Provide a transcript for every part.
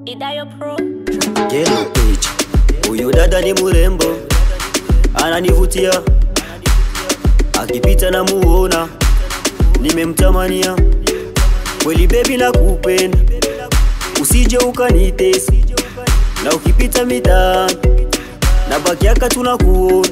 Idayo Pro. Yellow Page. Huyu dada ni murembo, ananivutia, akipita na muona, nimemtamania. Kweli baby nakupenda, usije ukanitesi, na ukipita mitaani na baki yaka tunakuona.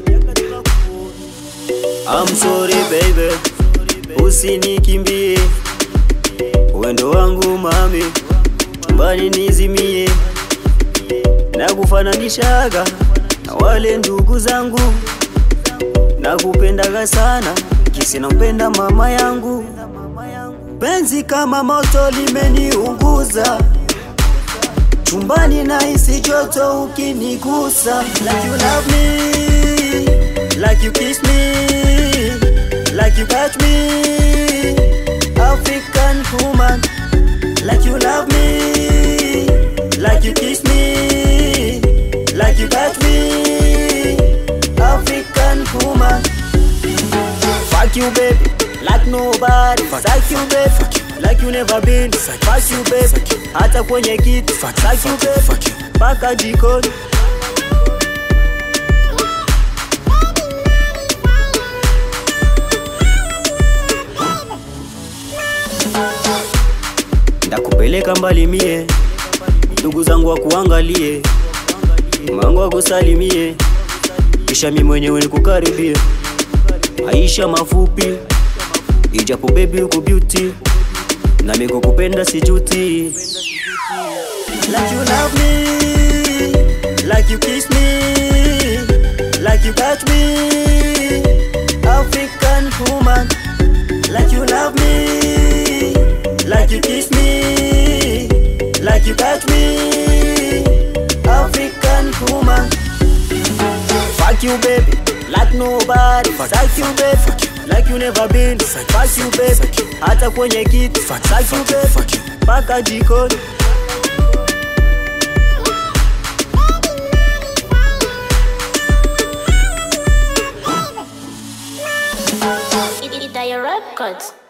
I'm sorry baby, usinikimbie, wendo wangu mami, chumbani nizimie. Nakufananishaga na wale ndugu zangu, nakupendaga sana, kisi nampenda mama yangu. Penzi kama moto limeniunguza, chumbani nahisi joto ukinigusa. Like you love me, like you kiss me, like you touch me, African woman. Like you love me, like you kiss me, like you touch me, African woman. Fuck you baby, like nobody. Fuck you baby, like you never been. Fuck you baby, hata kwenye kiti. Fuck you baby, paka jikoni. Ndakupeleka mbali mie, ndugu zangu wakuangalie, mangu wakusalimie, kisha mimi mwenyewe nikukaribie. Maisha mafupi, ijapo baby uko beauty, na mimi kukupenda sijuti. Like you love me, like you kiss me, like you touch me, African woman. Like you love me, like you kiss me, like you touch me, African woman. Fuck you baby, like nobody. Fuck you baby, like you never been. Fuck you baby, hata kwenye kiti. Fuck you baby, paka jikoni. Idayo Records.